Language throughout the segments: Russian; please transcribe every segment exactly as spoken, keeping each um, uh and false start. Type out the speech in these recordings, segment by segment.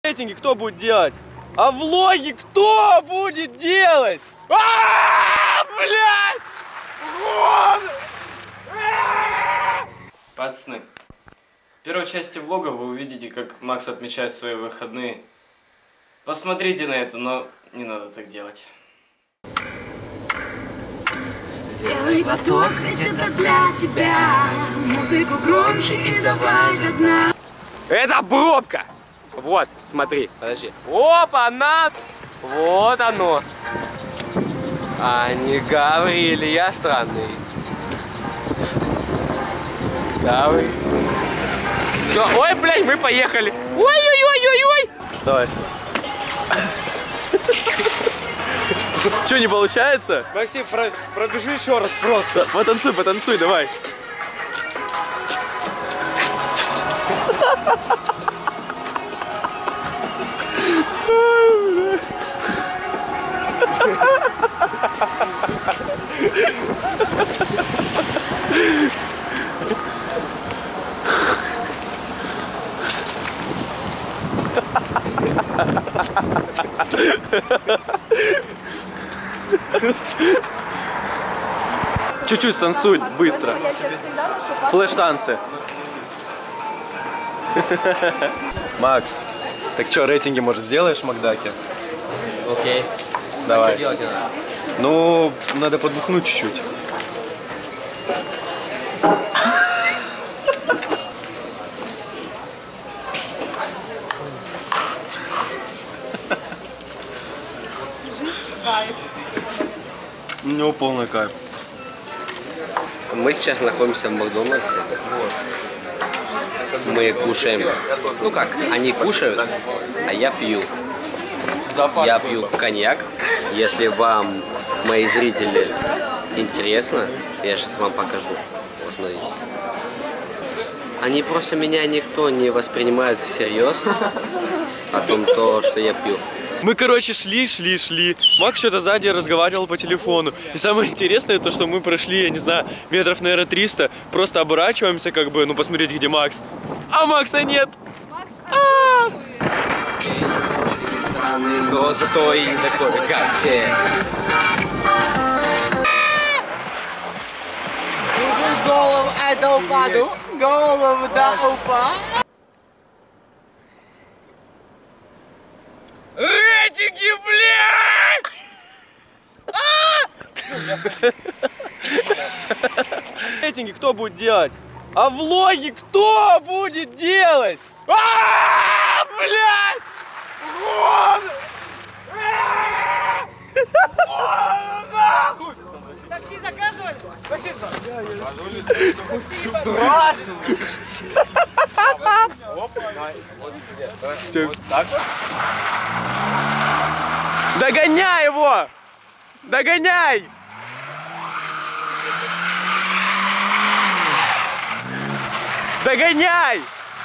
Рейтинги кто будет делать? А влоги кто будет делать? А, блядь! Пацаны, в первой части влога вы увидите, как Макс отмечает свои выходные. Посмотрите на это, но не надо так делать. Сделай глоток, ведь это для тебя. Музыку громче и давай до дна. Это пробка! Вот, смотри, подожди. Опа, она! Вот оно. Они говорили, я странный. Давай. Все, ой, блядь, мы поехали. Ой-ой-ой-ой-ой. Давай. Что, не получается? Максим, про пробежи еще раз просто. Потанцуй, потанцуй, давай. Чуть-чуть танцуй, быстро. Флэш-танцы. Макс, так что, рейтинги, может, сделаешь в Макдаке? Окей. Давай. А что делать надо? Ну, надо подбухнуть чуть-чуть. У него полный кайф. Мы сейчас находимся в Макдональдсе. Мы кушаем. Ну как, они кушают, а я пью. Я пью коньяк. Если вам, мои зрители, интересно, я сейчас вам покажу. Вот, смотрите. Они просто меня никто не воспринимает всерьез о том, то, что я пью. Мы, короче, шли, шли, шли. Макс что-то сзади разговаривал по телефону. И самое интересное, то, что мы прошли, я не знаю, метров, наверное, триста. Просто оборачиваемся, как бы, ну, посмотреть, где Макс. А Макса нет! Макс, а! Но зато и такой, как все. Голову это упаду, голову да упа. Рейтинги, блядь! Рейтинги кто будет делать? А влоги кто будет делать? А, блядь! Такси заказывали? Такси Догоняй его! Догоняй! Догоняй!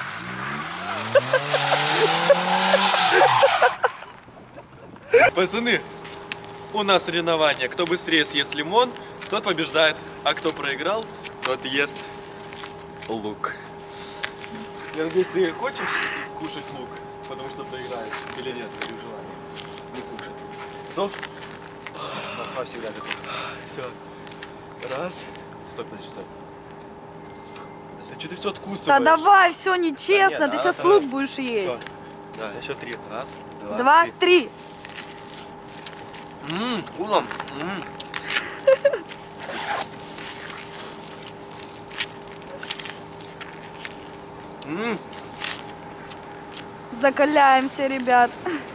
Пацаны, у нас соревнование. Кто быстрее съест лимон, тот побеждает. А кто проиграл, тот ест лук. Я надеюсь, ты хочешь кушать лук, потому что проиграешь? Или нет? Или желание не кушать? Готов? Москва всегда готов. Все. Раз. Стой, подожди, стой. Да что ты все откусываешь? Да давай, все нечестно, Да нет, ты а, сейчас а, лук будешь есть. Все. Да, еще три. Раз, два, Два, три. три. Ммм, вкусно. Ммм. Ммм. Закаляемся, ребят.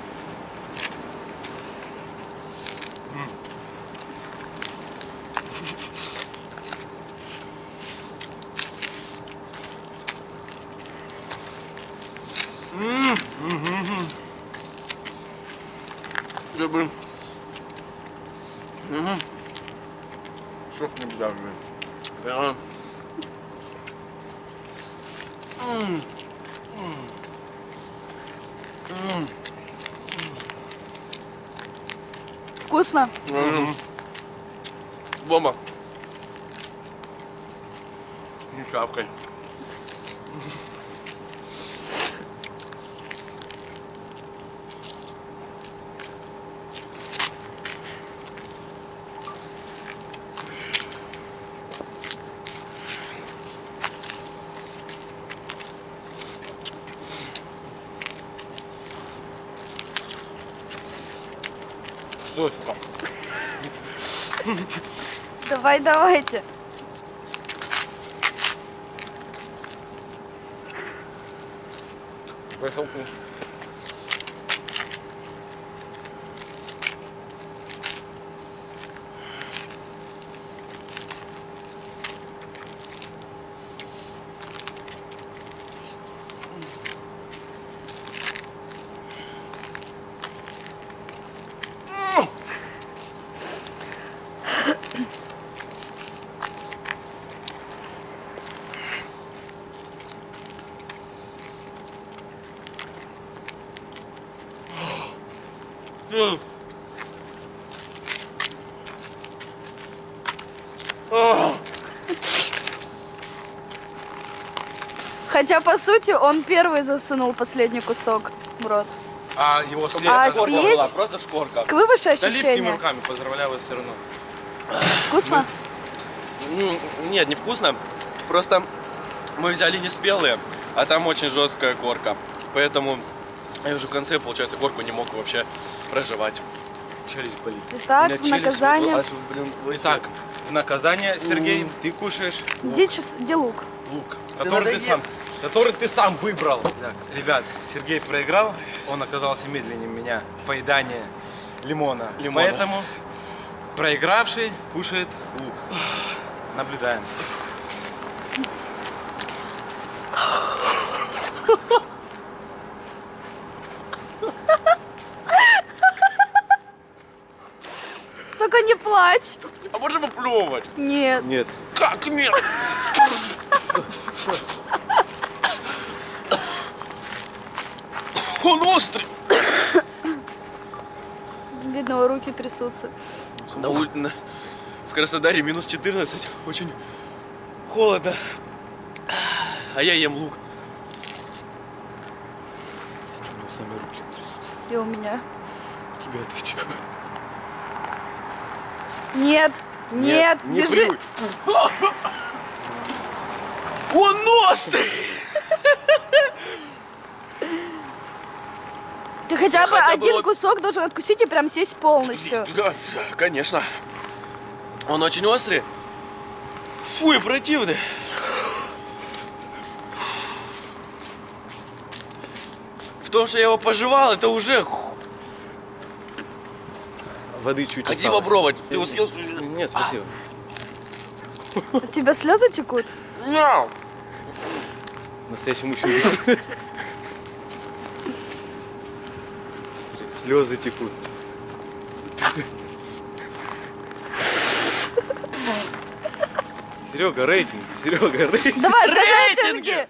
Ммм. Я бы... Угу. Шок не буду. Я... Ммм. Ммм. Вкусно? Ммм. Бомба. Не шапкой. лососиком. Давай, давайте. Пошел. Хотя, по сути, он первый засунул последний кусок в рот. А его след... А шкорка съесть? была, просто шкорка. Каковы ваши Да липкими ощущения? руками, поздравляю вас все равно. Вкусно? Ну, нет, не вкусно. Просто мы взяли не спелые, а там очень жесткая корка. Поэтому я уже в конце, получается, корку не мог вообще проживать. Челюсть болит. Итак, У в меня челюсть наказание. вот- аж, блин, вот Итак, в наказание, Сергей, М. ты кушаешь Где, час- где лук? лук, который ты, надоел. сам, который ты сам выбрал. Так, ребят, Сергей проиграл, он оказался медленнее меня в поедании лимона. Лимона. Поэтому проигравший кушает лук. Наблюдаем. Только не плачь. А можно попробовать? Нет. Нет. Как нет? Он острый. Видно, его руки трясутся. На уль- на- В Краснодаре минус четырнадцать. Очень холодно. А я ем лук. Сами руки трясутся. И у меня. Тебя ты чего? Нет. Нет. не держи. плюй. Он острый! Ты хотя бы Хотя бы один вот- кусок должен откусить и прям сесть полностью. Да, конечно. Он очень острый. Фу, и противный. В том, что я его пожевал, это уже... ху- Воды чуть Ходи осталось. попробовать. Ты его съел? Нет, спасибо. У тебя слезы текут? Мяу. Настоящий мужчина. Слезы текут. Серега, рейтинг. Серега, рейтинг. Давай, скажи Рейтинги! рейтинги.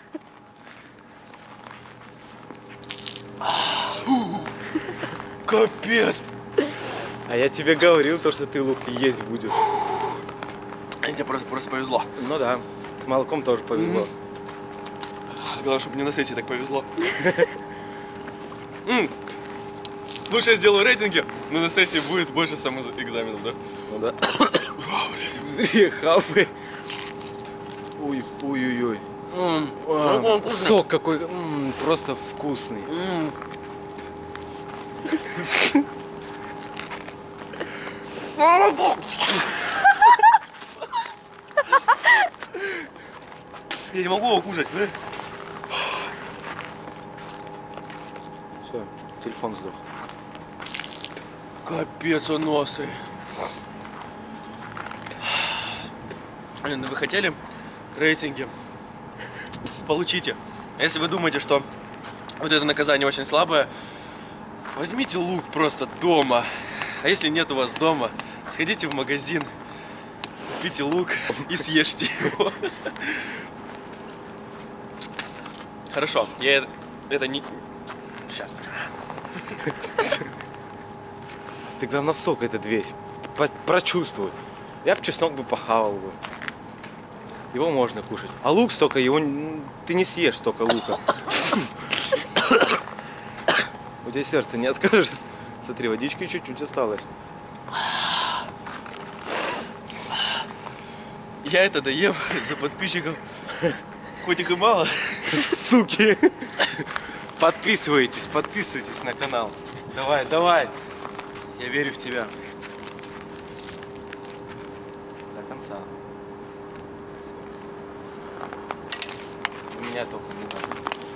Капец. А я тебе говорил то, что ты лук есть будешь. А тебе просто, просто повезло. Ну да, с молоком тоже повезло. Главное, чтобы мне на сессии так повезло. М. Лучше я сделаю рейтинги, но на сессии будет больше самоэкзаменов, да? Ну да. Быстрее хапай. Ой, ой-ой-ой. М. А, Какой он вкусный. Сок какой, м, просто вкусный. М. Я не могу его кушать, блин. Все, телефон сдох. Капец, он острый. Блин, вы хотели рейтинги? Получите. А если вы думаете, что вот это наказание очень слабое, возьмите лук просто дома. А если нет у вас дома, сходите в магазин, купите лук и съешьте его. Хорошо, я это не... Сейчас. Ты главное сок этот весь по- прочувствуй. Я бы чеснок бы похавал бы. Его можно кушать. А лук столько, его н- ты не съешь столько лука. У тебя сердце не откажет. Смотри, водички чуть-чуть осталось. Я это доем за подписчиков. Хоть их и мало. Суки! Подписывайтесь, подписывайтесь на канал. Давай, давай. Я верю в тебя. До конца. Всё. У меня только не надо.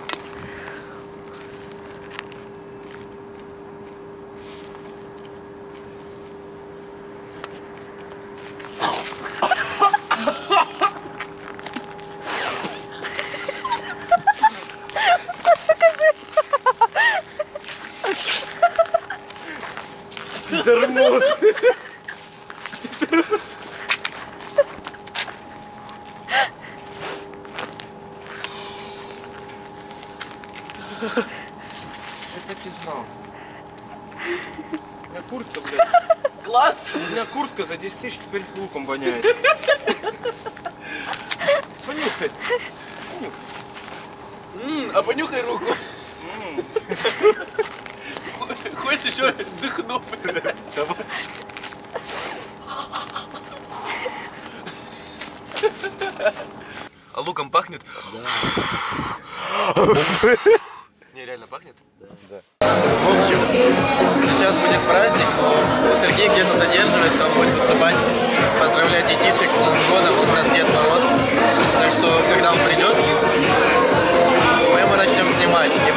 Дармот. Я так и знал. У меня куртка, блядь. Класс! У меня куртка за десять тысяч теперь луком воняет. Понюхай. М, а понюхай руку. Хочешь еще дыхну? Давай. А луком пахнет? Да. Не, реально пахнет? Да. В общем, сейчас будет праздник, но Сергей где-то задерживается, он будет выступать, поздравлять детишек с Новым годом, он у нас Дед Мороз. Так что, когда он придет, мы его начнем снимать. И